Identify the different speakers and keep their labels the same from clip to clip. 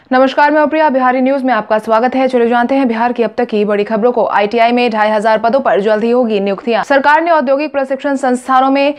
Speaker 1: नमस्कार, मैं प्रिया। बिहारी न्यूज में आपका स्वागत है। चलो जानते हैं बिहार की अब तक की बड़ी खबरों को। आईटीआई में 2500 पदों पर जल्द ही होगी नियुक्तियां। सरकार ने औद्योगिक प्रशिक्षण संस्थानों में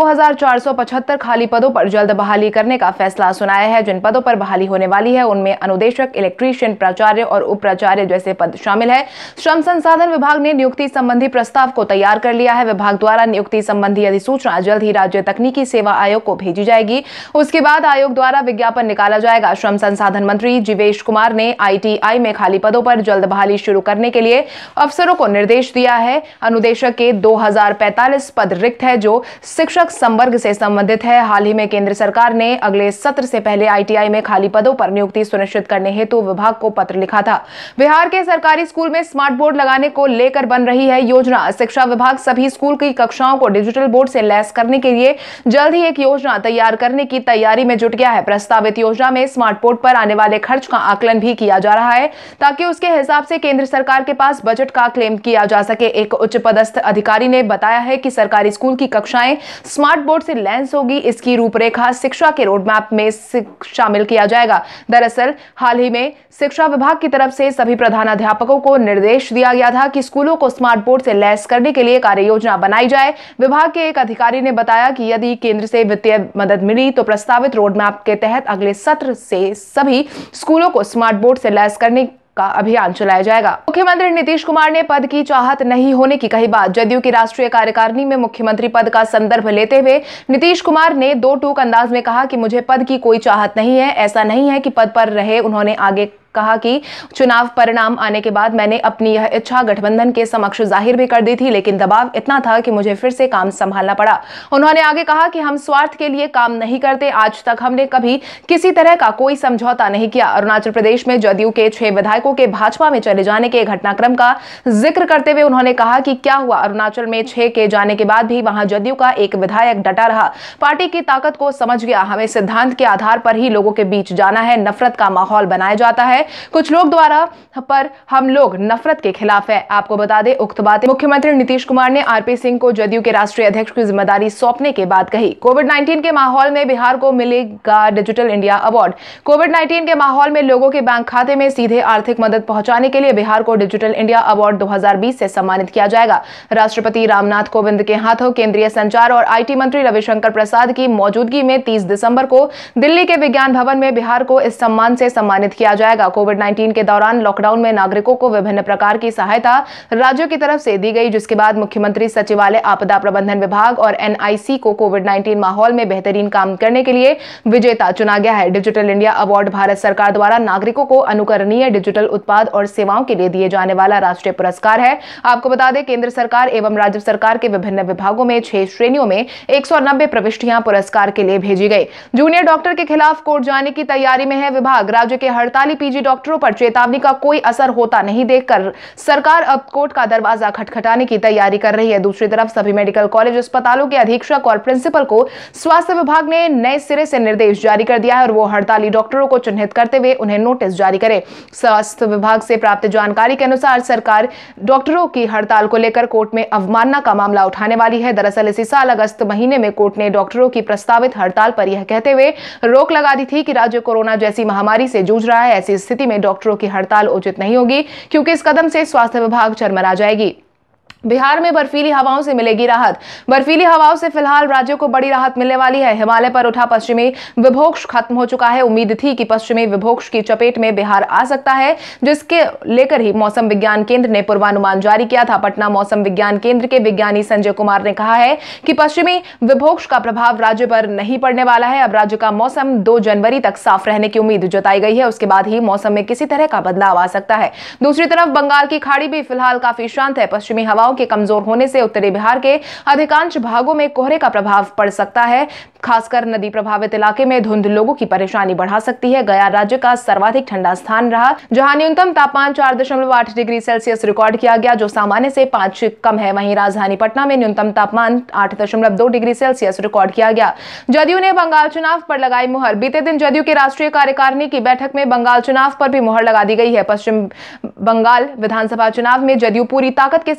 Speaker 1: 2475 खाली पदों पर जल्द बहाली करने का फैसला सुनाया है। जिन पदों पर बहाली होने वाली है उनमें अनुदेशक, इलेक्ट्रीशियन, प्राचार्य और उप प्राचार्य जैसे पद शामिल है। श्रम संसाधन विभाग ने नियुक्ति संबंधी प्रस्ताव को तैयार कर लिया है। विभाग द्वारा नियुक्ति संबंधी अधिसूचना जल्द ही राज्य तकनीकी सेवा आयोग को भेजी जाएगी। उसके बाद आयोग द्वारा विज्ञापन निकाला जाएगा। श्रम संसाधन मंत्री जीवेश कुमार ने आईटीआई में खाली पदों पर जल्द बहाली शुरू करने के लिए अफसरों को निर्देश दिया है। अनुदेशक के 2045 पद रिक्त है जो शिक्षक संवर्ग से संबंधित है। हाल ही में केंद्र सरकार ने अगले सत्र से पहले आईटीआई में खाली पदों पर नियुक्ति सुनिश्चित करने हेतु विभाग को पत्र लिखा था। बिहार के सरकारी स्कूल में स्मार्ट बोर्ड लगाने को लेकर बन रही है योजना। शिक्षा विभाग सभी स्कूल की कक्षाओं को डिजिटल बोर्ड से लैस करने के लिए जल्द ही एक योजना तैयार करने की तैयारी में जुट गया है। प्रस्तावित योजना में स्मार्ट बोर्ड पर आने वाले खर्च का आकलन भी किया जा रहा है ताकि उसके हिसाब से केंद्र सरकार के पास बजट का क्लेम किया जा सके। एक उच्च पदस्थ अधिकारी ने बताया है कि सरकारी स्कूल की कक्षाएं स्मार्ट बोर्ड से लैस होगी। इसकी रूपरेखा शिक्षा के रोडमैप में शामिल किया जाएगा। दरअसल हाल ही में शिक्षा विभाग की तरफ से सभी प्रधानाध्यापकों को निर्देश दिया गया था कि स्कूलों को स्मार्ट बोर्ड से लैस करने के लिए कार्य योजना बनाई जाए। विभाग के एक अधिकारी ने बताया कि यदि केंद्र से वित्तीय मदद मिली तो प्रस्तावित रोडमैप के तहत अगले सत्र से सभी स्कूलों को स्मार्ट बोर्ड से लैस करने का अभियान चलाया जाएगा। मुख्यमंत्री नीतीश कुमार ने पद की चाहत नहीं होने की कही बात। जदयू की राष्ट्रीय कार्यकारिणी में मुख्यमंत्री पद का संदर्भ लेते हुए नीतीश कुमार ने दो टूक अंदाज में कहा कि मुझे पद की कोई चाहत नहीं है। ऐसा नहीं है कि पद पर रहे। उन्होंने आगे कहा कि चुनाव परिणाम आने के बाद मैंने अपनी यह इच्छा गठबंधन के समक्ष जाहिर भी कर दी थी, लेकिन दबाव इतना था कि मुझे फिर से काम संभालना पड़ा। उन्होंने आगे कहा कि हम स्वार्थ के लिए काम नहीं करते। आज तक हमने कभी किसी तरह का कोई समझौता नहीं किया। अरुणाचल प्रदेश में जदयू के 6 विधायकों के भाजपा में चले जाने के घटनाक्रम का जिक्र करते हुए उन्होंने कहा कि क्या हुआ, अरुणाचल में 6 के जाने के बाद भी वहां जदयू का एक विधायक डटा रहा। पार्टी की ताकत को समझ गया। हमें सिद्धांत के आधार पर ही लोगों के बीच जाना है। नफरत का माहौल बनाया जाता है कुछ लोग द्वारा, पर हम लोग नफरत के खिलाफ है। आपको बता दें, उक्त बातें मुख्यमंत्री नीतीश कुमार ने आरपी सिंह को जदयू के राष्ट्रीय अध्यक्ष की जिम्मेदारी सौंपने के बाद कही। कोविड-19 के माहौल में बिहार को मिलेगा डिजिटल इंडिया अवार्ड। कोविड-19 के माहौल में लोगों के बैंक खाते में सीधे आर्थिक मदद पहुंचाने के लिए बिहार को डिजिटल इंडिया अवार्ड 2020 से सम्मानित किया जाएगा। राष्ट्रपति रामनाथ कोविंद के हाथों केंद्रीय संचार और आईटी मंत्री रविशंकर प्रसाद की मौजूदगी में 30 दिसंबर को दिल्ली के विज्ञान भवन में बिहार को इस सम्मान से सम्मानित किया जाएगा। कोविड-19 के दौरान लॉकडाउन में नागरिकों को विभिन्न प्रकार की सहायता राज्यों की तरफ से दी गई, जिसके बाद मुख्यमंत्री सचिवालय, आपदा प्रबंधन विभाग और एनआईसी को कोविड-19 माहौल में बेहतरीन काम करने के लिए विजेता चुना गया है। डिजिटल इंडिया अवार्ड भारत सरकार द्वारा नागरिकों को अनुकरणीय डिजिटल उत्पाद और सेवाओं के लिए दिए जाने वाला राष्ट्रीय पुरस्कार है। आपको बता दें, केंद्र सरकार एवं राज्य सरकार के विभिन्न विभागों में 6 श्रेणियों में 190 प्रविष्टियां पुरस्कार के लिए भेजी गई। जूनियर डॉक्टर के खिलाफ कोर्ट जाने की तैयारी में है विभाग। राज्य के हड़ताली पीजी डॉक्टरों पर चेतावनी का कोई असर होता नहीं देखकर सरकार अब कोर्ट का दरवाजा खटखटाने की तैयारी कर रही है। दूसरी तरफ सभी मेडिकल कॉलेज अस्पतालों के अधीक्षक और प्रिंसिपल को स्वास्थ्य विभाग ने नए सिरे से निर्देश जारी कर दिया है और वो हड़ताली डॉक्टरों को चिन्हित करते हुए उन्हें नोटिस जारी करे। स्वास्थ्य विभाग से प्राप्त जानकारी के अनुसार सरकार डॉक्टरों की हड़ताल को लेकर कोर्ट में अवमानना का मामला उठाने वाली है। दरअसल इसी साल अगस्त महीने में कोर्ट ने डॉक्टरों की प्रस्तावित हड़ताल पर यह कहते हुए रोक लगा दी थी कि राज्य कोरोना जैसी महामारी से जूझ रहा है। ऐसी स्थिति में डॉक्टरों की हड़ताल उचित नहीं होगी क्योंकि इस कदम से स्वास्थ्य विभाग चरमरा जाएगी। बिहार में बर्फीली हवाओं से मिलेगी राहत। बर्फीली हवाओं से फिलहाल राज्य को बड़ी राहत मिलने वाली है। हिमालय पर उठा पश्चिमी विभोक्ष खत्म हो चुका है। उम्मीद थी कि पश्चिमी विभोक्ष की चपेट में बिहार आ सकता है, जिसके लेकर ही मौसम विज्ञान केंद्र ने पूर्वानुमान जारी किया था। पटना मौसम विज्ञान केंद्र के विज्ञानी संजय कुमार ने कहा है कि पश्चिमी विभोक्ष का प्रभाव राज्य पर नहीं पड़ने वाला है। अब राज्य का मौसम 2 जनवरी तक साफ रहने की उम्मीद जताई गई है। उसके बाद ही मौसम में किसी तरह का बदलाव आ सकता है। दूसरी तरफ बंगाल की खाड़ी भी फिलहाल काफी शांत है। पश्चिमी हवाओं के कमजोर होने से उत्तरी बिहार के अधिकांश भागों में कोहरे का प्रभाव पड़ सकता है। खासकर नदी प्रभावित इलाके में धुंध लोगों की परेशानी बढ़ा सकती है। गया राज्य का सर्वाधिक ठंडा स्थान रहा, जहां न्यूनतम तापमान 4.8 डिग्री सेल्सियस रिकॉर्ड किया गया, जो सामान्य से 5 कम है। वहीं राजधानी पटना में न्यूनतम तापमान 8.2 डिग्री सेल्सियस रिकॉर्ड किया गया। जदयू ने बंगाल चुनाव पर लगाई मुहर। बीते दिन जदयू की राष्ट्रीय कार्यकारिणी की बैठक में बंगाल चुनाव पर भी मुहर लगा दी गई है। पश्चिम बंगाल विधानसभा चुनाव में जदयू पूरी ताकत के साथ चुनावी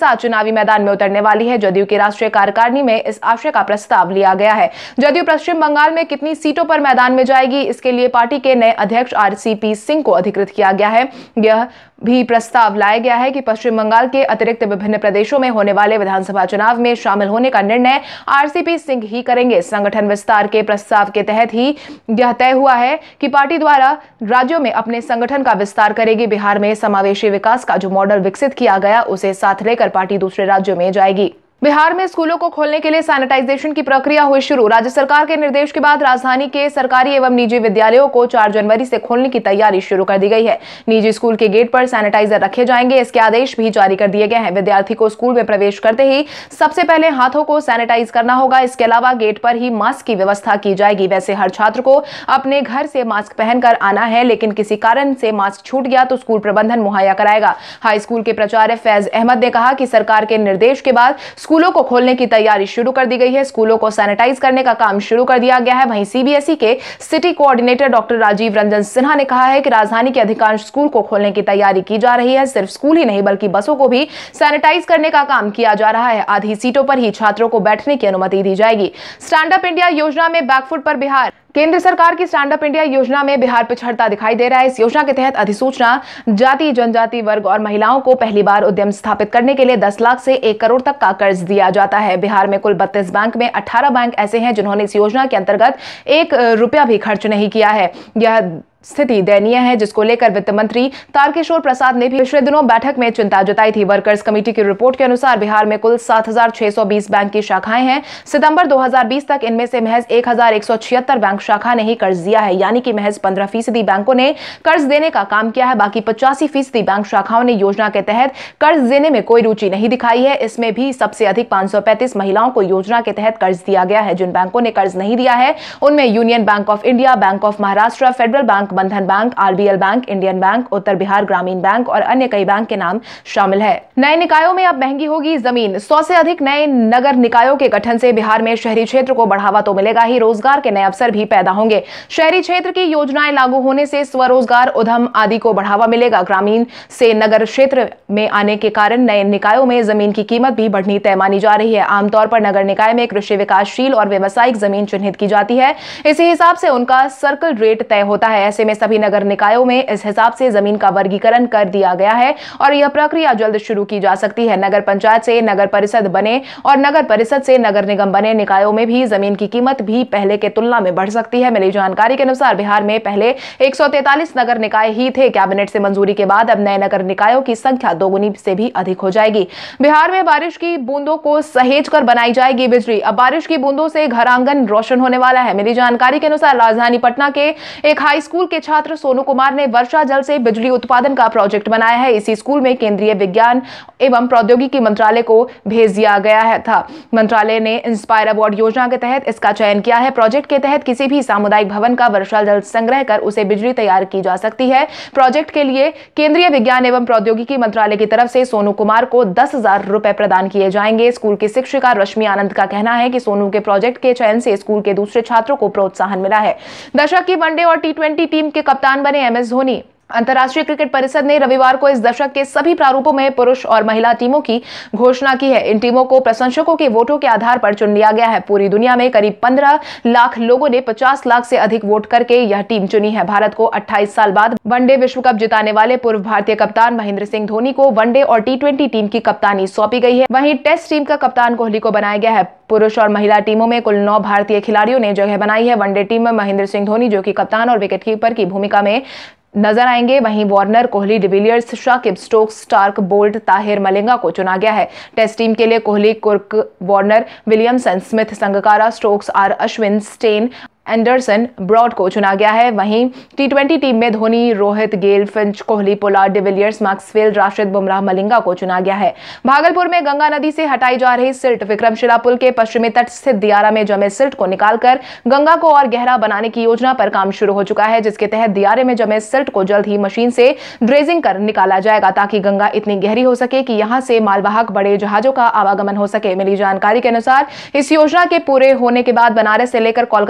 Speaker 1: चुनावी मैदान में उतरने वाली है। जदयू की राष्ट्रीय कार्यकारिणी में इस आशय का प्रस्ताव लिया गया है। जदयू पश्चिम बंगाल में कितनी सीटों पर मैदान में जाएगी, इसके लिए पार्टी के नए अध्यक्ष RCP सिंह को अधिकृत किया गया है। यह भी प्रस्ताव लाया गया है कि पश्चिम बंगाल के अतिरिक्त विभिन्न प्रदेशों में होने वाले विधानसभा चुनाव में शामिल होने का निर्णय RCP सिंह ही करेंगे। संगठन विस्तार के प्रस्ताव के तहत ही यह तय हुआ है कि पार्टी द्वारा राज्यों में अपने संगठन का विस्तार करेगी। बिहार में समावेशी विकास का जो मॉडल विकसित किया गया उसे साथ लेकर पार्टी दूसरे राज्यों में जाएगी। बिहार में स्कूलों को खोलने के लिए सैनिटाइजेशन की प्रक्रिया हुई शुरू। राज्य सरकार के निर्देश के बाद राजधानी के सरकारी एवं निजी विद्यालयों को 4 जनवरी से खोलने की तैयारी शुरू कर दी गई है। निजी स्कूल के गेट पर सैनिटाइजर रखे जाएंगे, इसके आदेश भी जारी कर दिए गए हैं। विद्यार्थी को स्कूल में प्रवेश करते ही सबसे पहले हाथों को सैनिटाइज करना होगा। इसके अलावा गेट पर ही मास्क की व्यवस्था की जाएगी। वैसे हर छात्र को अपने घर से मास्क पहनकर आना है, लेकिन किसी कारण से मास्क छूट गया तो स्कूल प्रबंधन मुहैया कराएगा। हाई स्कूल के प्राचार्य फैज अहमद ने कहा कि सरकार के निर्देश के बाद स्कूलों को खोलने की तैयारी शुरू कर दी गई है। स्कूलों को सैनिटाइज करने का काम शुरू कर दिया गया है। वहीं CBSE के city coordinator doctor Rajeev Ranjan Sinha ने कहा है कि राजधानी के अधिकांश स्कूल को खोलने की तैयारी की जा रही है। सिर्फ स्कूल ही नहीं बल्कि बसों को भी सैनिटाइज करने का काम किया जा रहा है। आधी सीटों पर ही छात्रों को बैठने की अनुमति दी जाएगी। स्टैंड अप इंडिया योजना में बैकफुट पर बिहार। केंद्र सरकार की स्टैंड अप इंडिया योजना में बिहार पिछड़ता दिखाई दे रहा है। इस योजना के तहत अधिसूचना जाति, जनजाति वर्ग और महिलाओं को पहली बार उद्यम स्थापित करने के लिए 10 लाख से 1 करोड़ तक का कर्ज दिया जाता है। बिहार में कुल 32 बैंक में 18 बैंक ऐसे हैं जिन्होंने इस योजना के अंतर्गत 1 रुपया भी खर्च नहीं किया है। यह स्थिति दयनीय है, जिसको लेकर वित्त मंत्री तारकिशोर प्रसाद ने भी पिछले दिनों बैठक में चिंता जताई थी। वर्कर्स कमेटी की रिपोर्ट के अनुसार बिहार में कुल 7,620 बैंक की शाखाएं हैं। सितंबर 2020 तक इनमें से महज 1,176 बैंक शाखा ने ही कर्ज दिया है, यानी कि महज 15% बैंकों ने कर्ज देने का काम किया है। बाकी 85% बैंक शाखाओं ने योजना के तहत कर्ज देने में कोई रुचि नहीं दिखाई है। इसमें भी सबसे अधिक 535 महिलाओं को योजना के तहत कर्ज दिया गया है। जिन बैंकों ने कर्ज नहीं दिया है उनमें Union Bank of India, Bank of Maharashtra, Federal Bank, Bandhan Bank, RBL Bank, Indian Bank, Uttar Bihar Gramin Bank और अन्य कई बैंक के नाम शामिल है। नए निकायों में अब महंगी होगी जमीन। 100 से अधिक नए नगर निकायों के गठन से बिहार में शहरी क्षेत्र को बढ़ावा तो मिलेगा ही, रोजगार के नए अवसर भी पैदा होंगे। शहरी क्षेत्र की योजनाएं लागू होने से स्वरोजगार, उद्यम आदि को बढ़ावा मिलेगा। ग्रामीण से नगर क्षेत्र में आने के कारण नए निकायों में जमीन की कीमत भी बढ़नी तय मानी जा रही है। आमतौर पर नगर निकाय में कृषि विकासशील और व्यवसायिक जमीन चिन्हित की जाती है। इसी हिसाब से उनका सर्कल रेट तय होता है। ऐसे में सभी नगर निकायों में इस हिसाब से जमीन का वर्गीकरण कर दिया गया है और यह प्रक्रिया जल्द शुरू की जा सकती है। नगर पंचायत से नगर परिषद बने और नगर परिषद से नगर निगम बने निकायों में भी जमीन की कीमत भी पहले के तुलना में बढ़ सकती है। मिली जानकारी के अनुसार बिहार में पहले 143 नगर निकाय ही थे। कैबिनेट से मंजूरी के बाद अब नए नगर निकायों की संख्या दोगुनी से भी अधिक हो जाएगी। बिहार में बारिश की बूंदों को सहेज कर बनाई जाएगी बिजली। अब बारिश की बूंदों से घर आंगन रोशन होने वाला है। मिली जानकारी के अनुसार राजधानी पटना के एक हाई स्कूल के छात्र सोनू कुमार ने वर्षा जल से बिजली उत्पादन का प्रोजेक्ट बनाया है। इसी स्कूल में केंद्रीय विज्ञान एवं प्रौद्योगिकी मंत्रालय को भेज दिया गया था। मंत्रालय ने इंस्पायर अवार्ड योजना के तहत इसका चयन किया है। प्रोजेक्ट के तहत किसी भी सामुदायिक भवन का वर्षा जल संग्रह कर उसे बिजली तैयार की जा सकती है। प्रोजेक्ट के लिए केंद्रीय विज्ञान एवं प्रौद्योगिकी मंत्रालय की तरफ से सोनू कुमार को 10,000 रुपए प्रदान किए जाएंगे। स्कूल की शिक्षिका रश्मि आनंद का कहना है कि सोनू के प्रोजेक्ट के चयन से स्कूल के दूसरे छात्रों को प्रोत्साहन मिला है। दशक की वनडे और T20 टीम के कप्तान बने MS धोनी। अंतर्राष्ट्रीय क्रिकेट परिषद ने रविवार को इस दशक के सभी प्रारूपों में पुरुष और महिला टीमों की घोषणा की है। इन टीमों को प्रशंसकों के वोटों के आधार पर चुन लिया गया है। पूरी दुनिया में करीब 15 लाख लोगों ने 50 लाख से अधिक वोट करके यह टीम चुनी है। भारत को 28 साल बाद वनडे विश्व कप जिताने वाले पूर्व भारतीय कप्तान महेंद्र सिंह धोनी को वनडे और T20 टीम की कप्तानी सौंपी गई है। वहीं टेस्ट टीम का कप्तान कोहली को बनाया गया है। पुरुष और महिला टीमों में कुल 9 भारतीय खिलाड़ियों ने जगह बनाई है। वनडे टीम में महेंद्र सिंह धोनी, जो कि कप्तान और विकेटकीपर की भूमिका में नजर आएंगे। वहीं Warner, Kohli, de Villiers, Shakib, Stokes, Starc, Boult, Tahir, Malinga को चुना गया है। टेस्ट टीम के लिए कोहली, कुर्क, Warner, Williamson, Smith, Sangakkara, Stokes, Ashwin, Steyn, Anderson, Broad को चुना गया है। वहीं T20 टीम में Dhoni, Rohit, Gayle, Finch, Kohli, Pollard, de Villiers, Maxwell, Rashid, Bumrah, Malinga को चुना गया है। भागलपुर में गंगा नदी से हटाई जा रही सिल्ट। विक्रमशिला पुल के पश्चिमी तट स्थित दियारा में जमे सिल्ट को निकालकर गंगा को और गहरा बनाने की योजना पर काम शुरू हो चुका है, जिसके तहत दियारे में जमे सिल्ट को जल्द ही मशीन से ड्रेजिंग कर निकाला जाएगा, ताकि गंगा इतनी गहरी हो सके कि यहां से मालवाहक बड़े जहाजों का आवागमन हो सके। मिली जानकारी के अनुसार इस योजना के पूरे होने के बाद बनारस से लेकर कोलकाता तक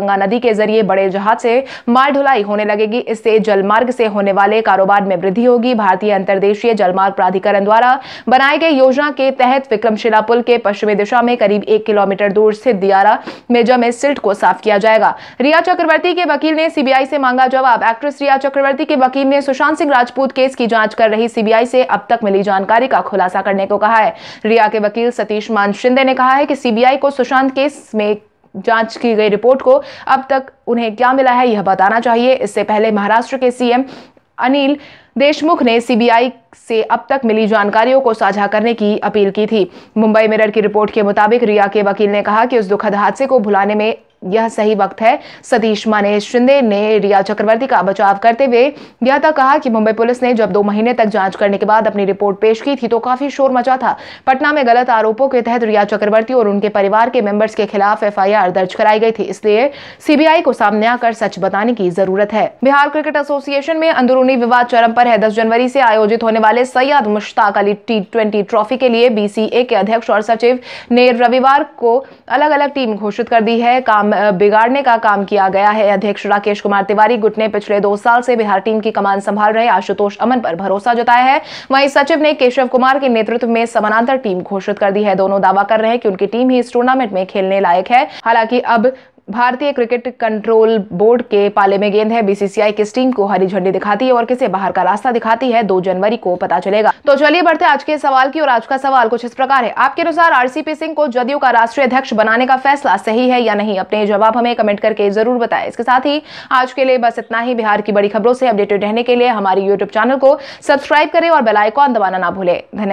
Speaker 1: गंगा नदी के जरिए बड़े जहाज से माल ढुलाई होने लगेगी। इससे जलमार्ग से होने वाले कारोबार में वृद्धि होगी। भारतीय अंतर्देशीय जलमार्ग प्राधिकरण द्वारा बनाए गए योजना के तहत विक्रमशिला पुल के पश्चिमी दिशा में करीब 1 किलोमीटर दूर स्थित दियारा में जमे सिल्ट को साफ किया जाएगा। रिया चक्रवर्ती के वकील ने सीबीआई से मांगा जवाब। एक्ट्रेस रिया चक्रवर्ती के वकील ने सुशांत सिंह राजपूत केस की जांच कर रही सीबीआई से अब तक मिली जानकारी का खुलासा करने को कहा है। रिया के वकील सतीश मान शिंदे ने कहा है कि सीबीआई को सुशांत केस में जांच की गई रिपोर्ट को अब तक उन्हें क्या मिला है यह बताना चाहिए। इससे पहले महाराष्ट्र के सीएम अनिल देशमुख ने सीबीआई से अब तक मिली जानकारियों को साझा करने की अपील की थी। मुंबई मिरर की रिपोर्ट के मुताबिक रिया के वकील ने कहा कि उस दुखद हादसे को भुलाने में यह सही वक्त है। सतीश माने शिंदे ने रिया चक्रवर्ती का बचाव करते हुए यह तक कहा कि मुंबई पुलिस ने जब 2 महीने तक जांच करने के बाद अपनी रिपोर्ट पेश की थी तो काफी शोर मचा था। पटना में गलत आरोपों के तहत रिया चक्रवर्ती और उनके परिवार के मेंबर्स के खिलाफ एफआईआर दर्ज कराई गई थी। इसलिए सीबीआई को सामने आकर सच बताने की जरूरत है। बिहार क्रिकेट एसोसिएशन में अंदरूनी विवाद चरम पर है। 10 जनवरी से आयोजित होने वाले सैयद मुश्ताक अली T20 ट्रॉफी के लिए बीसीए के अध्यक्ष और सचिव ने रविवार को अलग अलग टीम घोषित कर दी है। काम बिगाड़ने का काम किया गया है। अध्यक्ष राकेश कुमार तिवारी गुट ने पिछले 2 साल से बिहार टीम की कमान संभाल रहे आशुतोष अमन पर भरोसा जताया है। वहीं सचिव ने केशव कुमार के नेतृत्व में समानांतर टीम घोषित कर दी है। दोनों दावा कर रहे हैं कि उनकी टीम ही इस टूर्नामेंट में खेलने लायक है। हालांकि अब भारतीय क्रिकेट कंट्रोल बोर्ड के पाले में गेंद है। बीसीसीआई किस टीम को हरी झंडी दिखाती है और किसे बाहर का रास्ता दिखाती है 2 जनवरी को पता चलेगा। तो चलिए बढ़ते आज के सवाल की और आज का सवाल कुछ इस प्रकार है। आपके अनुसार आरसीपी सिंह को जदयू का राष्ट्रीय अध्यक्ष बनाने का फैसला सही है या नहीं? अपने जवाब हमें कमेंट करके जरूर बताएं। इसके साथ ही आज के लिए बस इतना ही। बिहार की बड़ी खबरों से अपडेटेड रहने के लिए हमारी यूट्यूब चैनल को सब्सक्राइब करें और बेल आइकॉन दबाना ना भूलें। धन्यवाद।